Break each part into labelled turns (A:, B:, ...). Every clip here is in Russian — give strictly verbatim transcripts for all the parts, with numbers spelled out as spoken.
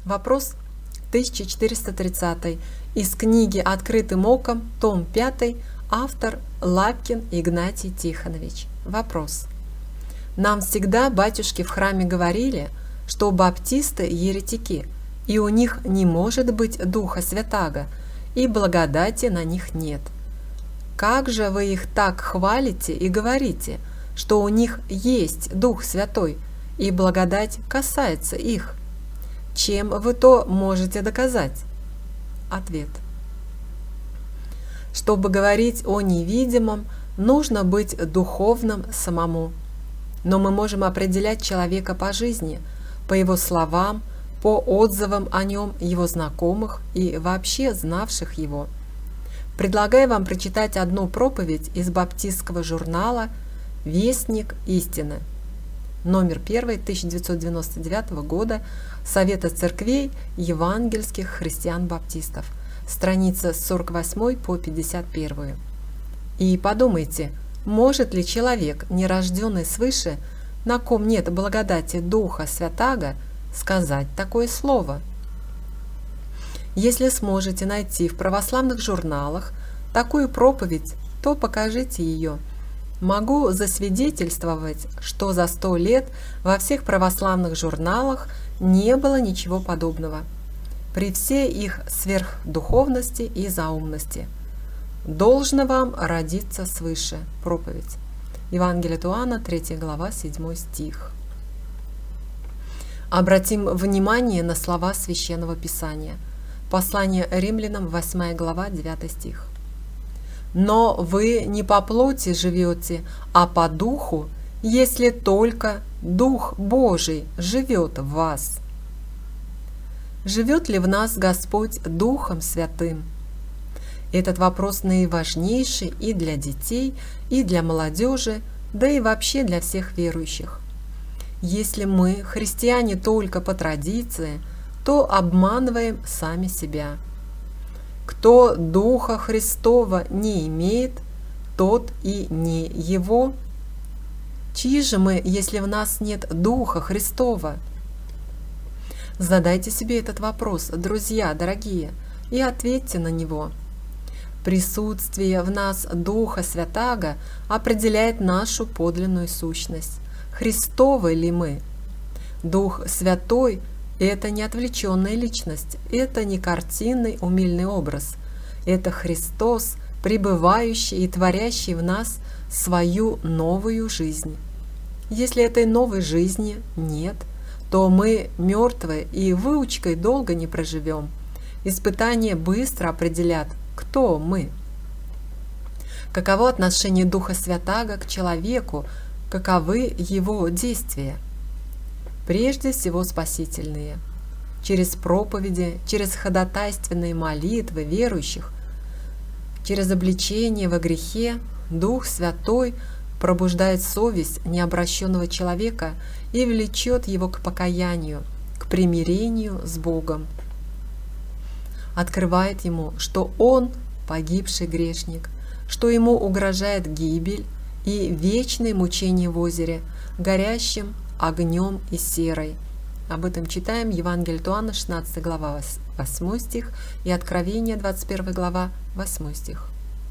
A: Вопрос тысяча четыреста тридцатый. Из книги «Открытым оком», том пятый, автор Лапкин Игнатий Тихонович. Вопрос. Нам всегда батюшки в храме говорили, что баптисты – еретики, и у них не может быть Духа Святаго, и благодати на них нет. Как же вы их так хвалите и говорите, что у них есть Дух Святой, и благодать касается их? Чем вы то можете доказать? Ответ. Чтобы говорить о невидимом, нужно быть духовным самому. Но мы можем определять человека по жизни, по его словам, по отзывам о нем его знакомых и вообще знавших его. Предлагаю вам прочитать одну проповедь из баптистского журнала «Вестник истины», номер первый, тысяча девятьсот девяносто девятого года, Совета церквей евангельских христиан-баптистов, страница с сорок восьмой по пятьдесят первую. И подумайте, может ли человек, нерожденный свыше, на ком нет благодати Духа Святаго, сказать такое слово? Если сможете найти в православных журналах такую проповедь, то покажите ее. Могу засвидетельствовать, что за сто лет во всех православных журналах не было ничего подобного, при всей их сверхдуховности и заумности. «Должно вам родиться свыше» проповедь. Евангелие от Иоанна, третья глава, седьмой стих. Обратим внимание на слова Священного Писания. Послание Римлянам, восьмая глава, девятый стих. «Но вы не по плоти живете, а по духу, если только Дух Божий живет в вас». Живет ли в нас Господь Духом Святым? Этот вопрос наиважнейший и для детей, и для молодежи, да и вообще для всех верующих. Если мы, христиане, только по традиции, то обманываем сами себя. Кто Духа Христова не имеет, тот и не Его. Чьи же мы, если в нас нет Духа Христова? Задайте себе этот вопрос, друзья дорогие, и ответьте на него. Присутствие в нас Духа Святаго определяет нашу подлинную сущность. Христовы ли мы? Дух Святой – это не отвлеченная личность, это не картинный умильный образ. Это Христос, пребывающий и творящий в нас свою новую жизнь. Если этой новой жизни нет, то мы мертвы и выучкой долго не проживем. Испытания быстро определят, кто мы. Каково отношение Духа Святаго к человеку, каковы его действия? Прежде всего спасительные. Через проповеди, через ходатайственные молитвы верующих, через обличение во грехе Дух Святой пробуждает совесть необращенного человека и влечет его к покаянию, к примирению с Богом. Открывает ему, что он погибший грешник, что ему угрожает гибель и вечное мучение в озере, горящим огнем и серой. Об этом читаем Евангелие от Иоанна, шестнадцатая глава, восьмой стих, и Откровение, двадцать первая глава, восьмой стих.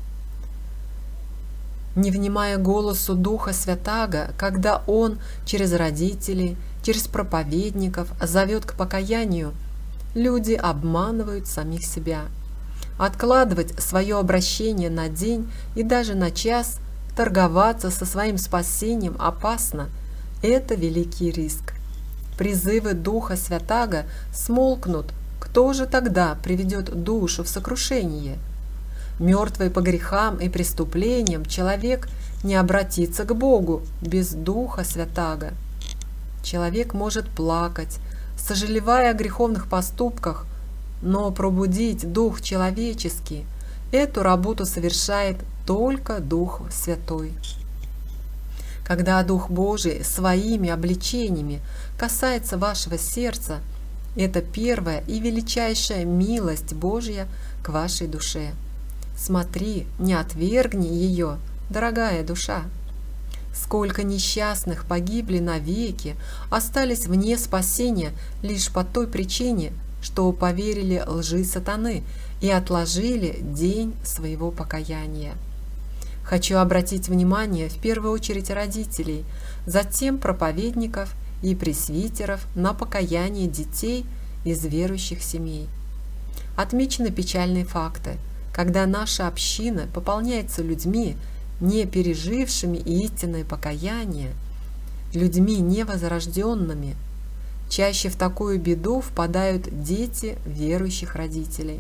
A: Не внимая голосу Духа Святаго, когда Он через родителей, через проповедников зовет к покаянию, люди обманывают самих себя. Откладывать свое обращение на день и даже на час, торговаться со своим спасением опасно. Это великий риск. Призывы Духа Святаго смолкнут. Кто же тогда приведет душу в сокрушение? Мертвый по грехам и преступлениям человек не обратится к Богу без Духа Святаго. Человек может плакать, сожалевая о греховных поступках, но пробудить Дух человеческий – эту работу совершает только Дух Святой. Когда Дух Божий своими обличениями касается вашего сердца, это первая и величайшая милость Божья к вашей душе. Смотри, не отвергни ее, дорогая душа. Сколько несчастных погибли навеки, остались вне спасения лишь по той причине, что поверили лжи сатаны и отложили день своего покаяния. Хочу обратить внимание в первую очередь родителей, затем проповедников и пресвитеров на покаяние детей из верующих семей. Отмечены печальные факты, когда наша община пополняется людьми, не пережившими истинное покаяние, людьми невозрожденными. Чаще в такую беду впадают дети верующих родителей.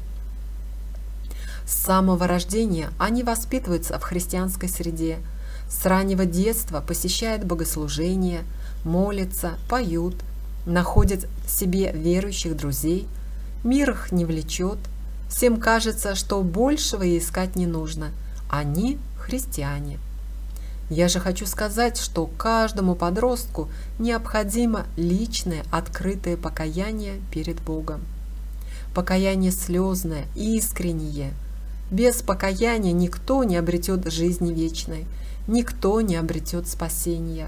A: С самого рождения они воспитываются в христианской среде, с раннего детства посещают богослужения, молятся, поют, находят себе верующих друзей, мир их не влечет, всем кажется, что большего и искать не нужно, они христиане. Я же хочу сказать, что каждому подростку необходимо личное открытое покаяние перед Богом. Покаяние слезное, искреннее. Без покаяния никто не обретет жизни вечной, никто не обретет спасения.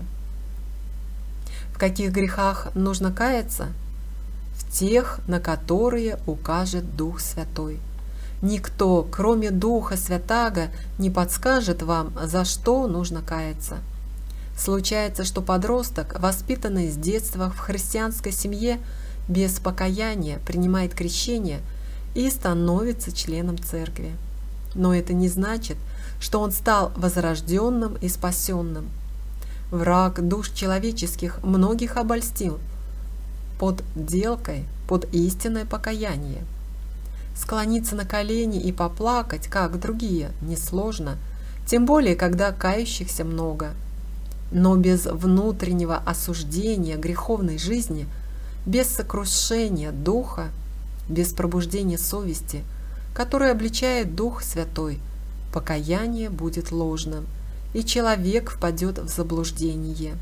A: В каких грехах нужно каяться? В тех, на которые укажет Дух Святой. Никто, кроме Духа Святаго, не подскажет вам, за что нужно каяться. Случается, что подросток, воспитанный с детства в христианской семье, без покаяния принимает крещение и становится членом церкви. Но это не значит, что он стал возрожденным и спасенным. Враг душ человеческих многих обольстил под делкой, под истинное покаяние. Склониться на колени и поплакать, как другие, несложно, тем более, когда кающихся много. Но без внутреннего осуждения греховной жизни, без сокрушения духа, без пробуждения совести, которое обличает Дух Святой, покаяние будет ложным, и человек впадет в заблуждение.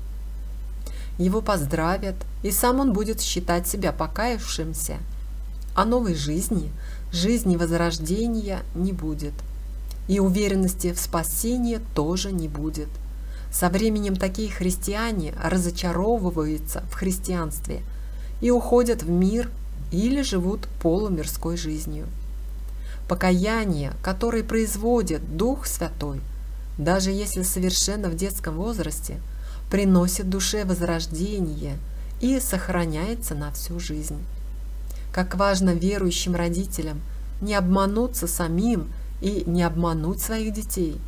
A: Его поздравят, и сам он будет считать себя покаявшимся, а новой жизни, жизни возрождения не будет, и уверенности в спасении тоже не будет. Со временем такие христиане разочаровываются в христианстве и уходят в мир или живут полумирской жизнью. Покаяние, которое производит Дух Святой, даже если совершенно в детском возрасте, приносит душе возрождение и сохраняется на всю жизнь. Как важно верующим родителям не обмануться самим и не обмануть своих детей.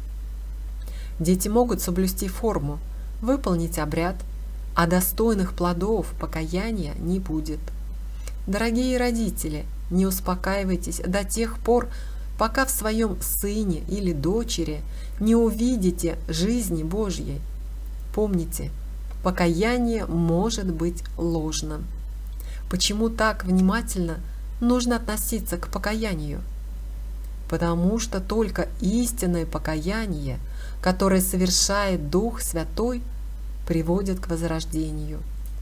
A: Дети могут соблюсти форму, выполнить обряд, а достойных плодов покаяния не будет. Дорогие родители, не успокаивайтесь до тех пор, пока в своем сыне или дочери не увидите жизни Божьей. Помните, покаяние может быть ложным. Почему так внимательно нужно относиться к покаянию? Потому что только истинное покаяние, которое совершает Дух Святой, приводит к возрождению.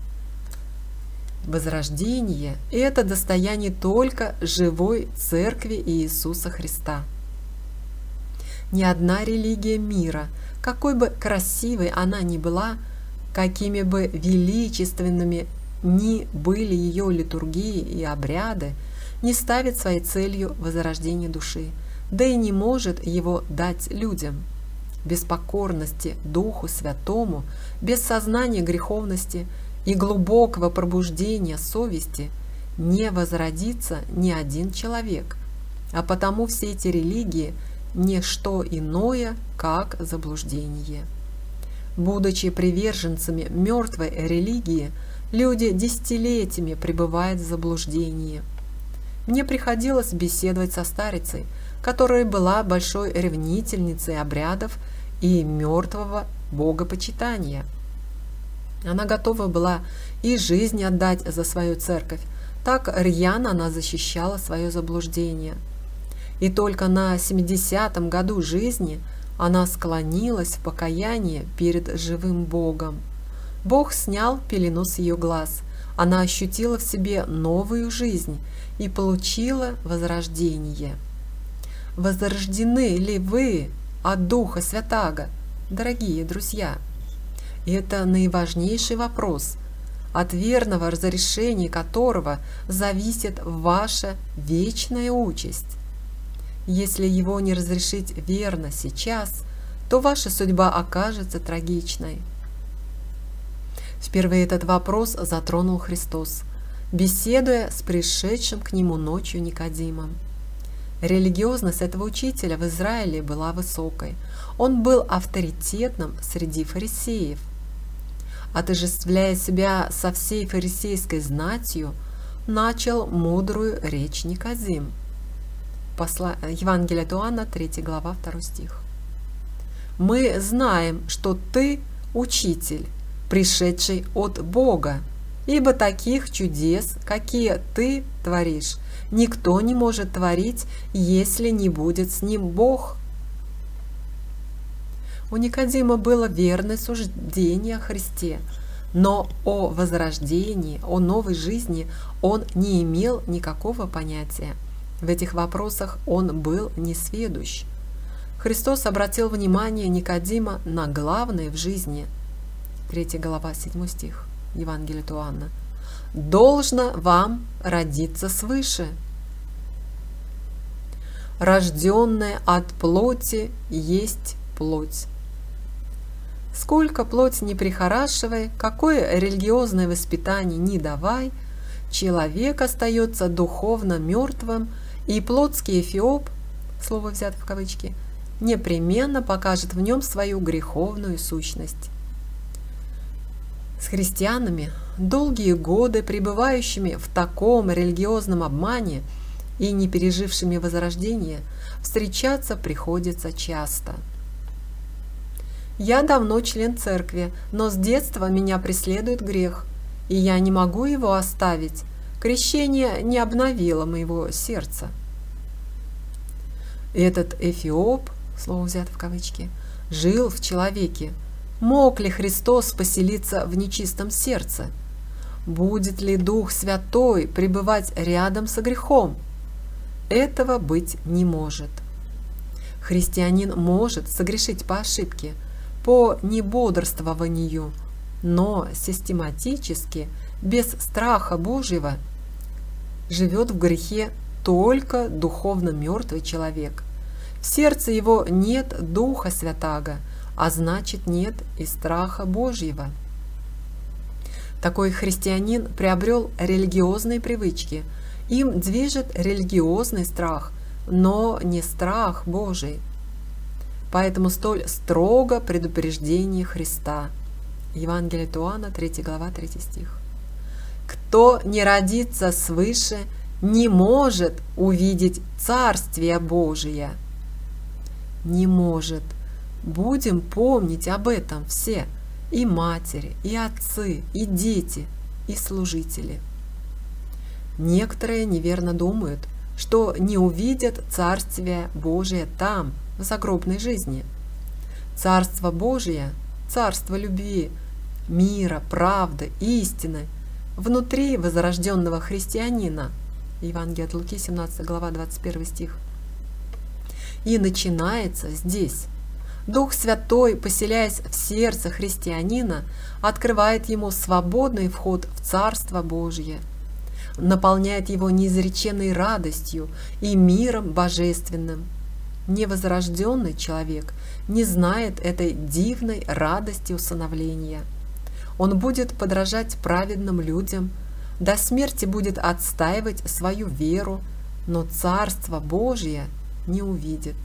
A: Возрождение – это достояние только живой Церкви Иисуса Христа. Ни одна религия мира, какой бы красивой она ни была, какими бы величественными ни были ее литургии и обряды, не ставит своей целью возрождение души, да и не может его дать людям. Без покорности Духу Святому, без сознания греховности и глубокого пробуждения совести не возродится ни один человек, а потому все эти религии – не что иное, как заблуждение. Будучи приверженцами мертвой религии, люди десятилетиями пребывают в заблуждении. Мне приходилось беседовать со старицей, которая была большой ревнительницей обрядов и мертвого богопочитания. Она готова была и жизнь отдать за свою церковь, так рьяно она защищала свое заблуждение. И только на семидесятом году жизни она склонилась в покаянии перед живым Богом. Бог снял пелену с ее глаз, она ощутила в себе новую жизнь и получила возрождение. Возрождены ли вы от Духа Святаго? дорогие друзья. И это наиважнейший вопрос, от верного разрешения которого зависит ваша вечная участь. Если его не разрешить верно сейчас, то ваша судьба окажется трагичной. Впервые этот вопрос затронул Христос, беседуя с пришедшим к нему ночью Никодимом. Религиозность этого учителя в Израиле была высокой. Он был авторитетным среди фарисеев. Отождествляя себя со всей фарисейской знатью, начал мудрую речь Никодим. Посла... Евангелие от Иоанна, третья глава, второй стих. «Мы знаем, что ты учитель, пришедший от Бога, ибо таких чудес, какие ты творишь, никто не может творить, если не будет с ним Бог». У Никодима было верное суждение о Христе, но о возрождении, о новой жизни он не имел никакого понятия. В этих вопросах он был несведущ. Христос обратил внимание Никодима на главное в жизни. третья глава, седьмой стих, Евангелие от Иоанна. «Должно вам родиться свыше. Рожденное от плоти есть плоть». Сколько плоть не прихорашивай, какое религиозное воспитание не давай, человек остается духовно мертвым, и плотский эфиоп, слово взято в кавычки, непременно покажет в нем свою греховную сущность. С христианами, долгие годы пребывающими в таком религиозном обмане и не пережившими возрождение, встречаться приходится часто. «Я давно член церкви, но с детства меня преследует грех, и я не могу его оставить. Крещение не обновило моего сердца». Этот эфиоп, слово взято в кавычки, жил в человеке. Мог ли Христос поселиться в нечистом сердце? Будет ли Дух Святой пребывать рядом со грехом? Этого быть не может. Христианин может согрешить по ошибке, по небодрствованию, но систематически, без страха Божьего, живет в грехе только духовно мертвый человек. В сердце его нет Духа Святаго, а значит нет и страха Божьего. Такой христианин приобрел религиозные привычки. Им движет религиозный страх, но не страх Божий. Поэтому столь строго предупреждение Христа. Евангелие от Иоанна, третья глава, третий стих. «Кто не родится свыше, не может увидеть Царствие Божие». Не может. Будем помнить об этом все, и матери, и отцы, и дети, и служители. Некоторые неверно думают, что не увидят Царствие Божие там, в загробной жизни. Царство Божие, царство любви, мира, правды, истины внутри возрожденного христианина. Евангелие от Луки, семнадцатая глава, двадцать первый стих. И начинается здесь. Дух Святой, поселяясь в сердце христианина, открывает ему свободный вход в Царство Божье, наполняет его неизреченной радостью и миром божественным. Невозрожденный человек не знает этой дивной радости усыновления. Он будет подражать праведным людям, до смерти будет отстаивать свою веру, но Царство Божие не увидит.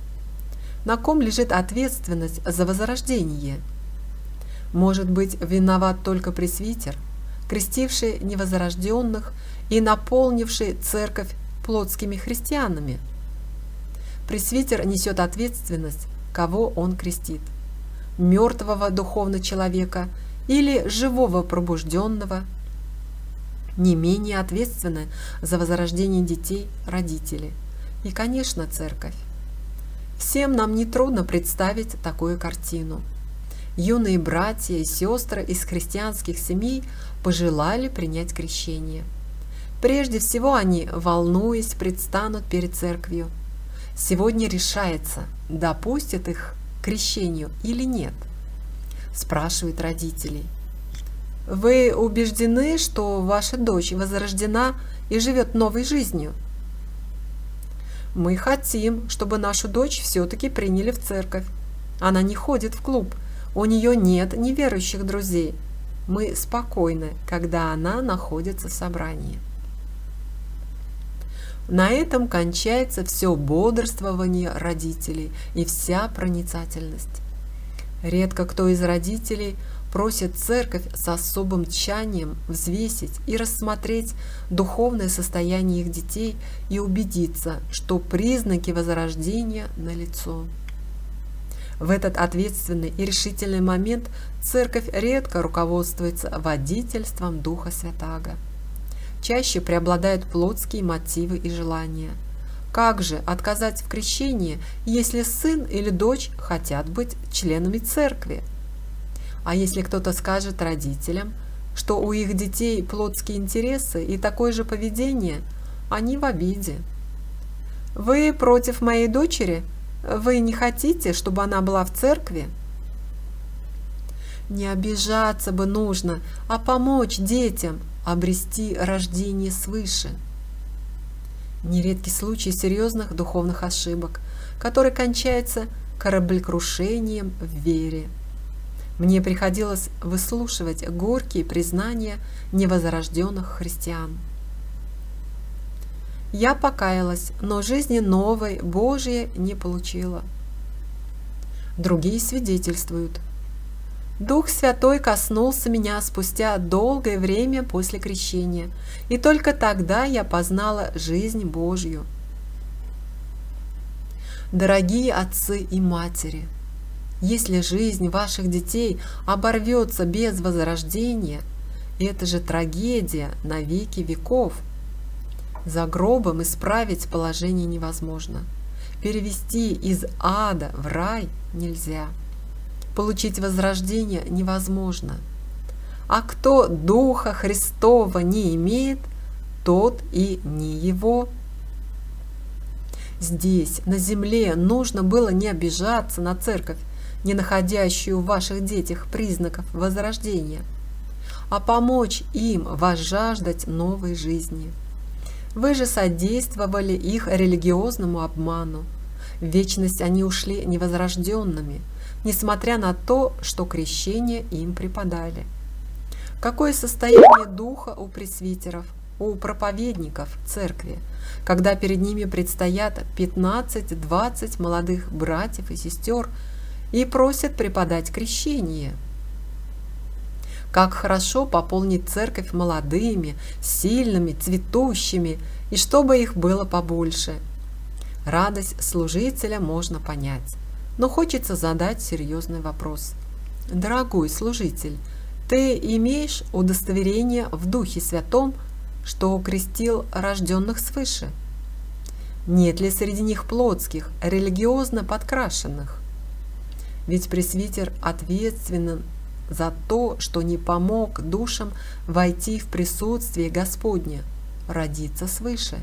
A: На ком лежит ответственность за возрождение? Может быть, виноват только пресвитер, крестивший невозрожденных и наполнивший церковь плотскими христианами? Пресвитер несет ответственность, кого он крестит: мертвого духовно человека или живого пробужденного. Не менее ответственны за возрождение детей родители и, конечно, церковь. Всем нам нетрудно представить такую картину. Юные братья и сестры из христианских семей пожелали принять крещение. Прежде всего они, волнуясь, предстанут перед церковью. Сегодня решается, допустят их к крещению или нет? Спрашивает родителей. Вы убеждены, что ваша дочь возрождена и живет новой жизнью? Мы хотим, чтобы нашу дочь все-таки приняли в церковь. Она не ходит в клуб, у нее нет неверующих друзей. Мы спокойны, когда она находится в собрании. На этом кончается все бодрствование родителей и вся проницательность. Редко кто из родителей просит церковь с особым тщанием взвесить и рассмотреть духовное состояние их детей и убедиться, что признаки возрождения налицо. В этот ответственный и решительный момент церковь редко руководствуется водительством Духа Святаго. Чаще преобладают плотские мотивы и желания. Как же отказать в крещении, если сын или дочь хотят быть членами церкви? А если кто-то скажет родителям, что у их детей плотские интересы и такое же поведение, они в обиде. Вы против моей дочери? Вы не хотите, чтобы она была в церкви? Не обижаться бы нужно, а помочь детям обрести рождение свыше. Нередки случаи серьезных духовных ошибок, которые кончаются кораблекрушением в вере. Мне приходилось выслушивать горькие признания невозрожденных христиан. Я покаялась, но жизни новой, Божией не получила. Другие свидетельствуют. Дух Святой коснулся меня спустя долгое время после крещения, и только тогда я познала жизнь Божью. Дорогие отцы и матери, если жизнь ваших детей оборвется без возрождения, это же трагедия на веки веков. За гробом исправить положение невозможно. Перевести из ада в рай нельзя. Получить возрождение невозможно. А кто Духа Христова не имеет, тот и не его. Здесь, на земле, нужно было не обижаться на церковь, не находящую в ваших детях признаков возрождения, а помочь им возжаждать новой жизни. Вы же содействовали их религиозному обману. В вечность они ушли невозрожденными, несмотря на то, что крещение им преподали. Какое состояние духа у пресвитеров, у проповедников церкви, когда перед ними предстоят пятнадцать-двадцать молодых братьев и сестер и просят преподать крещение? Как хорошо пополнить церковь молодыми, сильными, цветущими, и чтобы их было побольше. Радость служителя можно понять, но хочется задать серьезный вопрос. Дорогой служитель, ты имеешь удостоверение в Духе Святом, что крестил рожденных свыше? Нет ли среди них плотских, религиозно подкрашенных? Ведь пресвитер ответственен за то, что не помог душам войти в присутствие Господне, родиться свыше.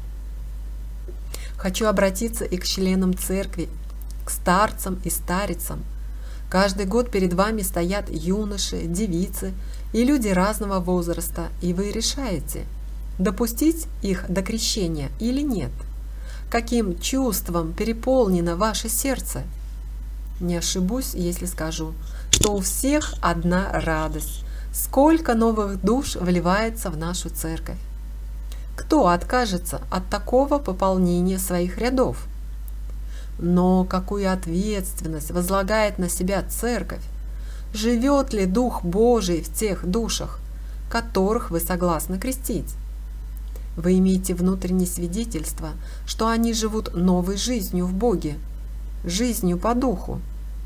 A: Хочу обратиться и к членам церкви, к старцам и старицам. Каждый год перед вами стоят юноши, девицы и люди разного возраста, и вы решаете, допустить их до крещения или нет. Каким чувством переполнено ваше сердце? Не ошибусь, если скажу, что у всех одна радость. Сколько новых душ вливается в нашу церковь. Кто откажется от такого пополнения своих рядов? Но какую ответственность возлагает на себя церковь? Живет ли Дух Божий в тех душах, которых вы согласны крестить? Вы имеете внутреннее свидетельство, что они живут новой жизнью в Боге, жизнью по Духу.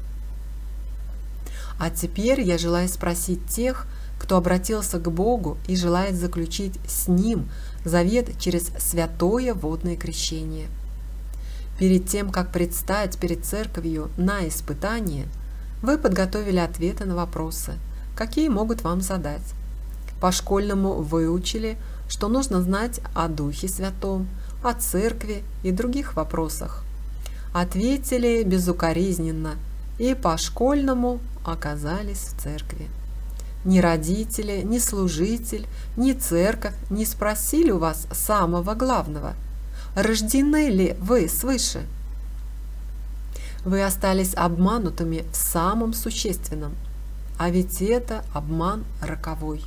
A: А теперь я желаю спросить тех, кто обратился к Богу и желает заключить с Ним завет через святое водное крещение. Перед тем, как предстать перед церковью на испытание, вы подготовили ответы на вопросы, какие могут вам задать. По-школьному выучили, что нужно знать о Духе Святом, о церкви и других вопросах. Ответили безукоризненно и по-школьному оказались в церкви. Ни родители, ни служитель, ни церковь не спросили у вас самого главного: рождены ли вы свыше? Вы остались обманутыми в самом существенном, а ведь это обман роковой.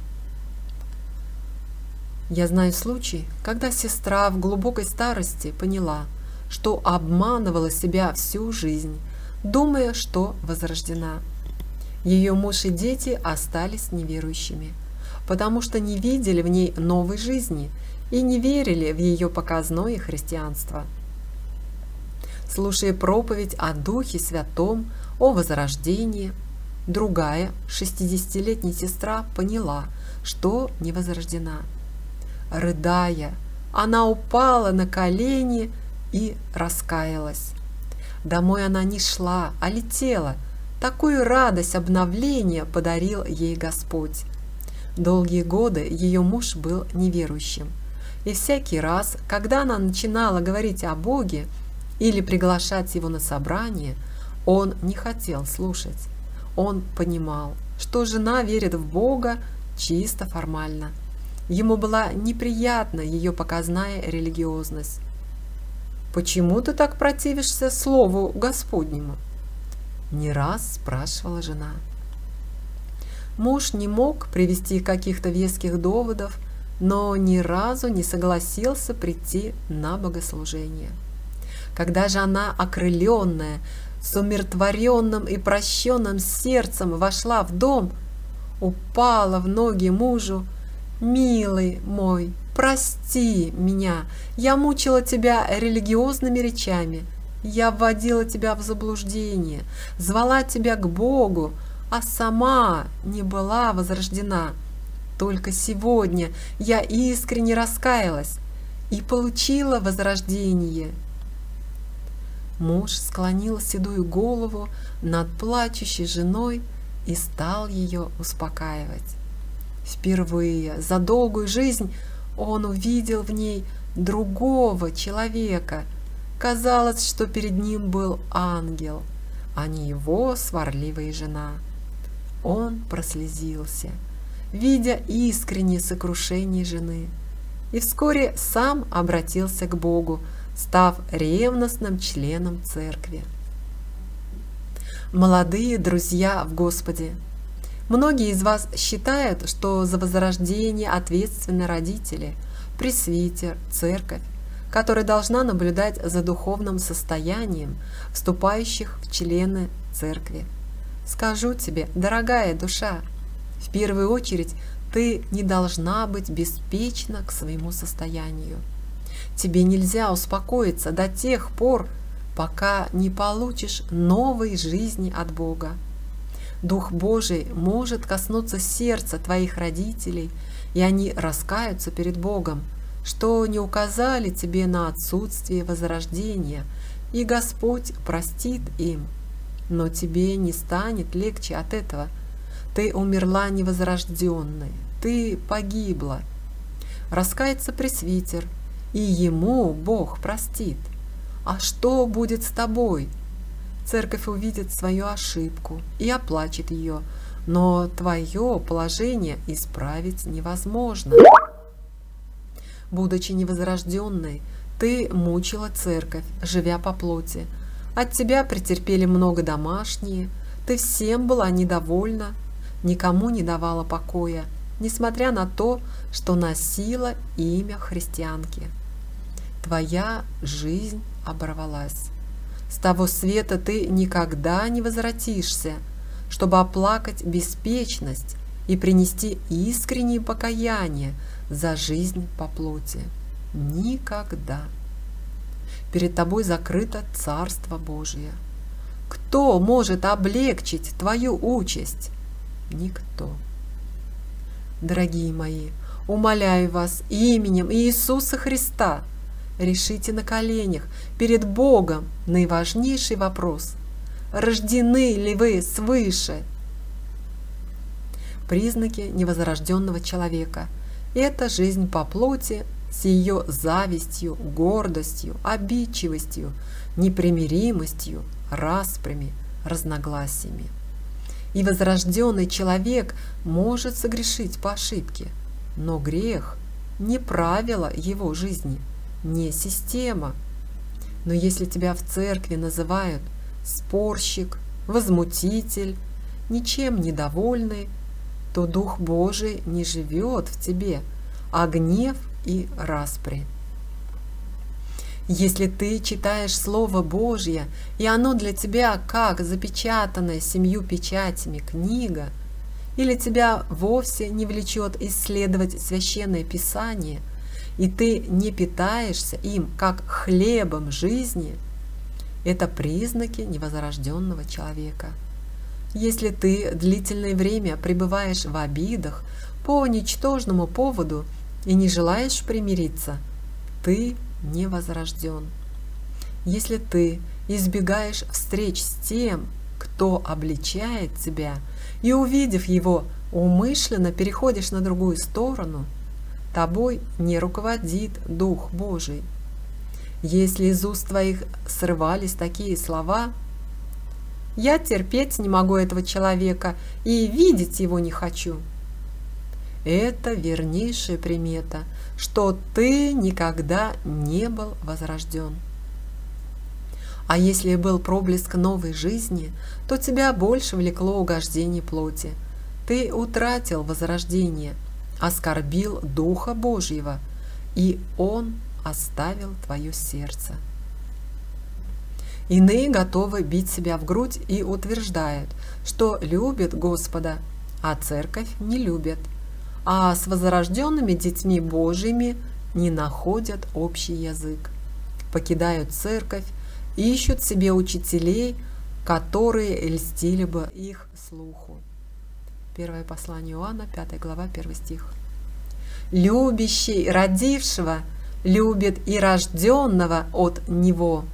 A: Я знаю случай, когда сестра в глубокой старости поняла, что обманывала себя всю жизнь, думая, что возрождена. Ее муж и дети остались неверующими, потому что не видели в ней новой жизни и не верили в ее показное христианство. Слушая проповедь о Духе Святом, о возрождении, другая, шестидесятилетняя сестра поняла, что не возрождена. Рыдая, она упала на колени и раскаялась. Домой она не шла, а летела. Такую радость обновления подарил ей Господь. Долгие годы ее муж был неверующим. И всякий раз, когда она начинала говорить о Боге или приглашать его на собрание, он не хотел слушать. Он понимал, что жена верит в Бога чисто формально. Ему была неприятна ее показная религиозность. «Почему ты так противишься Слову Господнему?» Не раз спрашивала жена. Муж не мог привести каких-то веских доводов, но ни разу не согласился прийти на богослужение. Когда же она, окрыленная, с умиротворенным и прощенным сердцем вошла в дом, упала в ноги мужу: «Милый мой, прости меня, я мучила тебя религиозными речами, я вводила тебя в заблуждение, звала тебя к Богу, а сама не была возрождена. Только сегодня я искренне раскаялась и получила возрождение». Муж склонил седую голову над плачущей женой и стал ее успокаивать. Впервые за долгую жизнь он увидел в ней другого человека. Казалось, что перед ним был ангел, а не его сварливая жена. Он прослезился, видя искреннее сокрушение жены, и вскоре сам обратился к Богу, став ревностным членом церкви. Молодые друзья в Господе, многие из вас считают, что за возрождение ответственны родители, пресвитер, церковь, которая должна наблюдать за духовным состоянием вступающих в члены церкви. Скажу тебе, дорогая душа, в первую очередь ты не должна быть беспечна к своему состоянию. Тебе нельзя успокоиться до тех пор, пока не получишь новой жизни от Бога. Дух Божий может коснуться сердца твоих родителей, и они раскаются перед Богом, что не указали тебе на отсутствие возрождения, и Господь простит им. Но тебе не станет легче от этого. Ты умерла невозрожденной, ты погибла. Раскается пресвитер, и ему Бог простит. А что будет с тобой? Церковь увидит свою ошибку и оплачет ее, но твое положение исправить невозможно. Будучи невозрожденной, ты мучила церковь, живя по плоти. От тебя претерпели много домашние, ты всем была недовольна, никому не давала покоя, несмотря на то, что носила имя христианки. Твоя жизнь оборвалась. С того света ты никогда не возвратишься, чтобы оплакать беспечность и принести искреннее покаяние за жизнь по плоти. Никогда. Перед тобой закрыто Царство Божие. Кто может облегчить твою участь? Никто. Дорогие мои, умоляю вас именем Иисуса Христа, решите на коленях перед Богом наиважнейший вопрос: рождены ли вы свыше? Признаки невозрожденного человека – это жизнь по плоти с ее завистью, гордостью, обидчивостью, непримиримостью, распрями, разногласиями. И возрожденный человек может согрешить по ошибке, но грех не правило его жизни, не система. Но если тебя в церкви называют спорщик, возмутитель, ничем недовольный, то Дух Божий не живет в тебе, а гнев и распри. Если ты читаешь Слово Божье, и оно для тебя как запечатанная семью печатями книга, или тебя вовсе не влечет исследовать Священное Писание, и ты не питаешься им как хлебом жизни, это признаки невозрожденного человека. Если ты длительное время пребываешь в обидах по ничтожному поводу и не желаешь примириться, ты не возрожден. Если ты избегаешь встреч с тем, кто обличает тебя, и, увидев его, умышленно переходишь на другую сторону, тобой не руководит Дух Божий. Если из уст твоих срывались такие слова: «Я терпеть не могу этого человека и видеть его не хочу», это вернейшая примета, что ты никогда не был возрожден. А если был проблеск новой жизни, то тебя больше влекло угождение плоти. Ты утратил возрождение, оскорбил Духа Божьего, и Он оставил твое сердце. Иные готовы бить себя в грудь и утверждают, что любят Господа, а церковь не любят, а с возрожденными детьми Божьими не находят общий язык, покидают церковь, ищут себе учителей, которые льстили бы их слуху. Первое послание Иоанна, пятая глава, первый стих. «Любящий родившего любит и рожденного от него».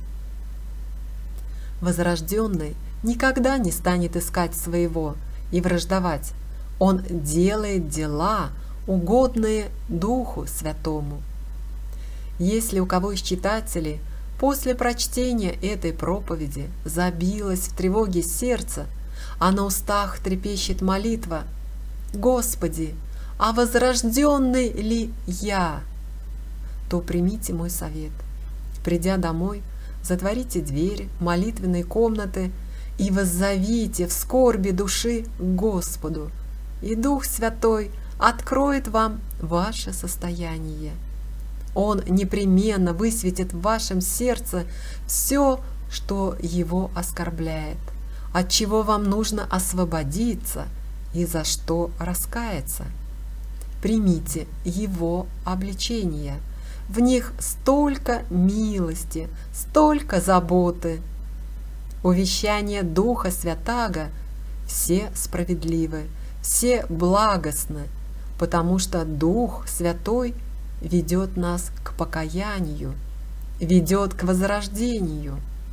A: Возрожденный никогда не станет искать своего и враждовать. Он делает дела, угодные Духу Святому. Если у кого из читателей после прочтения этой проповеди забилось в тревоге сердце, а на устах трепещет молитва: «Господи, а возрожденный ли я?», то примите мой совет. Придя домой, затворите двери молитвенной комнаты и воззовите в скорби души к Господу, и Дух Святой откроет вам ваше состояние. Он непременно высветит в вашем сердце все, что его оскорбляет, от чего вам нужно освободиться и за что раскаяться. Примите его обличения. В них столько милости, столько заботы. Увещания Духа Святаго все справедливы, все благостны, потому что Дух Святой ведет нас к покаянию, ведет к возрождению.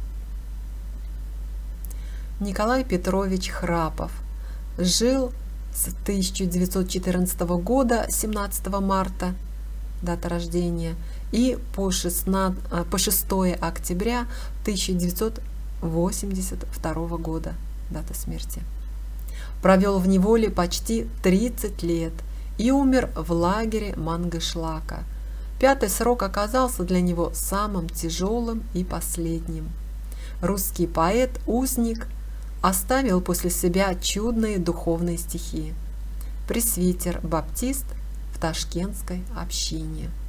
A: Николай Петрович Храпов жил с тысяча девятьсот четырнадцатого года, семнадцатого марта, дата рождения, и по шестое октября тысяча девятьсот восемьдесят второго года, дата смерти. Провел в неволе почти тридцать лет и умер в лагере Мангышлака. Пятый срок оказался для него самым тяжелым и последним. Русский поэт-узник оставил после себя чудные духовные стихи. Пресвитер Баптист в ташкентской общине.